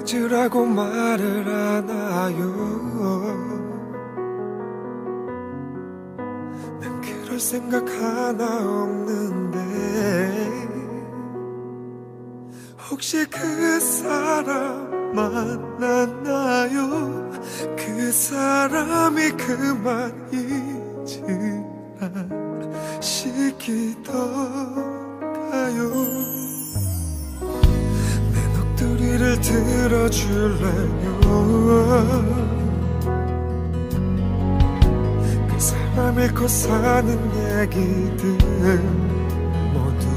잊으라고 말을 하나요? 난 그럴 생각 하나 없는데 혹시 그 사람 만났나요? 그 사람이 그만 잊으라 시키던가요? 내 녹두리를 들어줄래요? 그 사람 잃고 사는 얘기들 모두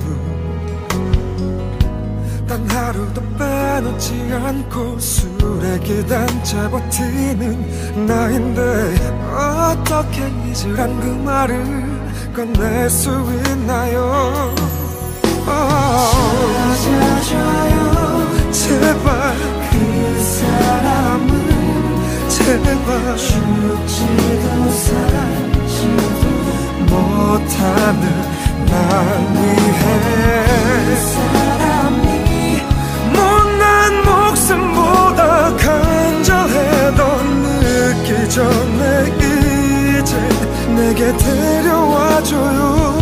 단 하루도 빼놓지 않고 술에 기단차 버티는 나인데 어떻게 잊으란 그 말을 꺼낼 수 있나요? 찾아줘요 제발 그 사람을 제발 죽지도 살지도 못하는 날 위해 그 사람이 못난 목숨보다 간절해도 늦기 전에 이제 내게 데려와줘요.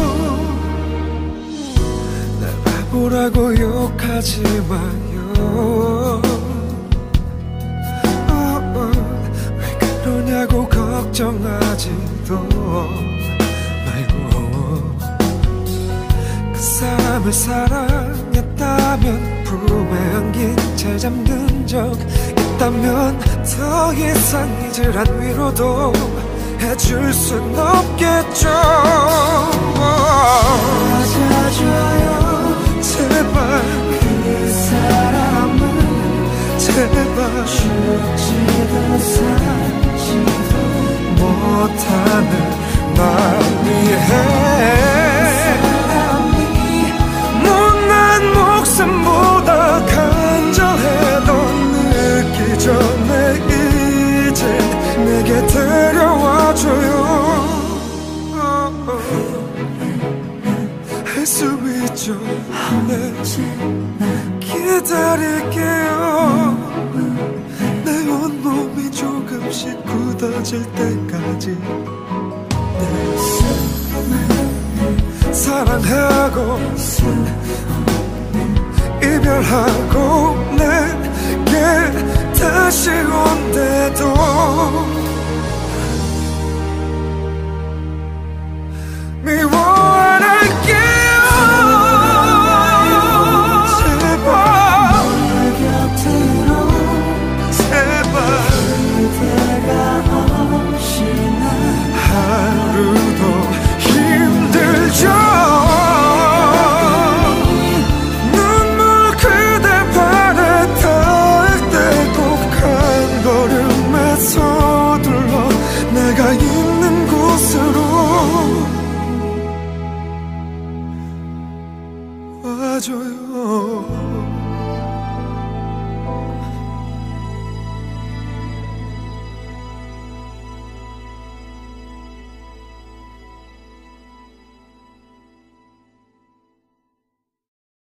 날 바보라고 욕하지 마요. 왜 그러냐고 걱정하지도 말고 그 사람을 사랑했다면 품에 안긴 채 잠든 적 있다면 더 이상 잊으란 위로도 해줄 순 없겠죠. 찾아줘요 제발 그 사람을 제발 죽지도 살지도 못하는 날 위해 못난 목숨보다 간절해도 늦기 전에 이제 내게 데려와줘요. 할 수 있죠. 네. 기다릴게요. 내 온몸이 조금씩 굳어질 때까지 네. 사랑하고 이별하고 내게 다시 온대도 미워 안 할게요. 제발 내 곁으로 제발 그대가 없이 난 하루도 힘들죠. 눈물 그대 발에 닿을 때 꼭 한 걸음에 서둘러 내가 있는 곳으로 와줘요.